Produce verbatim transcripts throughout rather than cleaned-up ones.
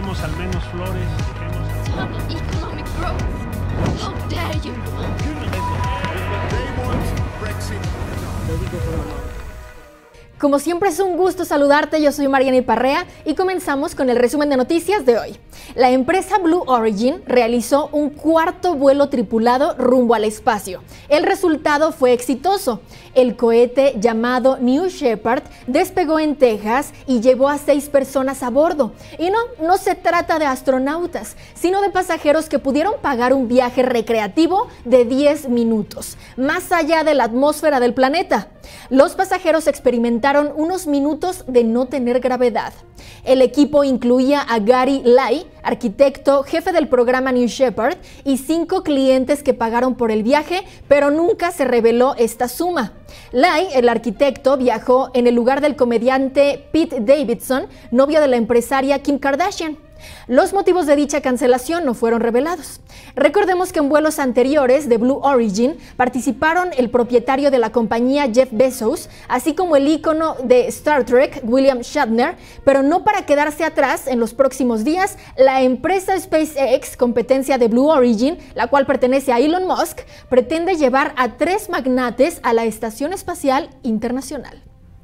dejemos al menos flores, dejemos... Total economic growth. How dare you? Como siempre es un gusto saludarte, yo soy Mariana Parrea y comenzamos con el resumen de noticias de hoy. La empresa Blue Origin realizó un cuarto vuelo tripulado rumbo al espacio. El resultado fue exitoso. El cohete llamado New Shepard despegó en Texas y llevó a seis personas a bordo. Y no, no se trata de astronautas, sino de pasajeros que pudieron pagar un viaje recreativo de diez minutos, más allá de la atmósfera del planeta. Los pasajeros experimentaron unos minutos de no tener gravedad. El equipo incluía a Gary Lai, arquitecto, jefe del programa New Shepard, y cinco clientes que pagaron por el viaje, pero nunca se reveló esta suma. Lai, el arquitecto, viajó en el lugar del comediante Pete Davidson, novio de la empresaria Kim Kardashian. Los motivos de dicha cancelación no fueron revelados. Recordemos que en vuelos anteriores de Blue Origin participaron el propietario de la compañía Jeff Bezos, así como el ícono de Star Trek William Shatner, pero no para quedarse atrás. En los próximos días, la empresa SpaceX, competencia de Blue Origin, la cual pertenece a Elon Musk, pretende llevar a tres magnates a la Estación Espacial Internacional.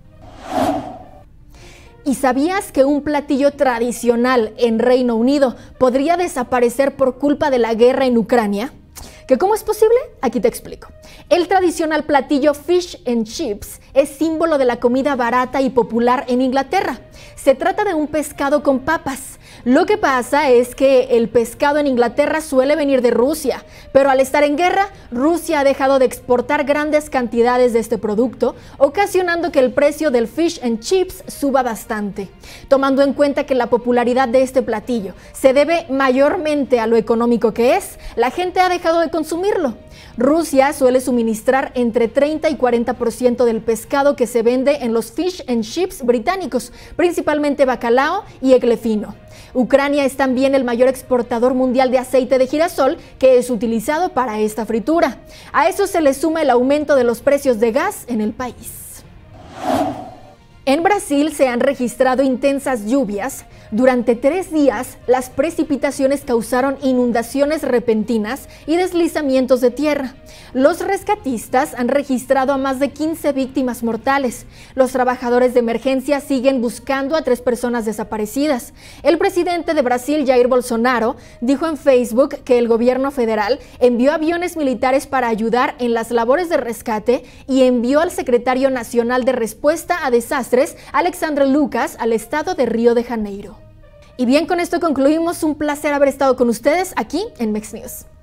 ¿Y sabías que un platillo tradicional en Reino Unido podría desaparecer por culpa de la guerra en Ucrania? ¿Que cómo es posible? Aquí te explico. El tradicional platillo Fish and Chips es símbolo de la comida barata y popular en Inglaterra. Se trata de un pescado con papas. Lo que pasa es que el pescado en Inglaterra suele venir de Rusia, pero al estar en guerra, Rusia ha dejado de exportar grandes cantidades de este producto, ocasionando que el precio del fish and chips suba bastante. Tomando en cuenta que la popularidad de este platillo se debe mayormente a lo económico que es, la gente ha dejado de consumirlo. Rusia suele suministrar entre treinta y cuarenta por ciento del pescado que se vende en los fish and chips británicos, principalmente bacalao y egle fino. Ucrania es también el mayor exportador mundial de aceite de girasol que es utilizado para esta fritura. A eso se le suma el aumento de los precios de gas en el país. En Brasil se han registrado intensas lluvias. Durante tres días, las precipitaciones causaron inundaciones repentinas y deslizamientos de tierra. Los rescatistas han registrado a más de quince víctimas mortales. Los trabajadores de emergencia siguen buscando a tres personas desaparecidas. El presidente de Brasil, Jair Bolsonaro, dijo en Facebook que el gobierno federal envió aviones militares para ayudar en las labores de rescate y envió al secretario nacional de respuesta a desastres, Alexandre Lucas, al estado de Río de Janeiro. Y bien, con esto concluimos. Un placer haber estado con ustedes aquí en Mex News.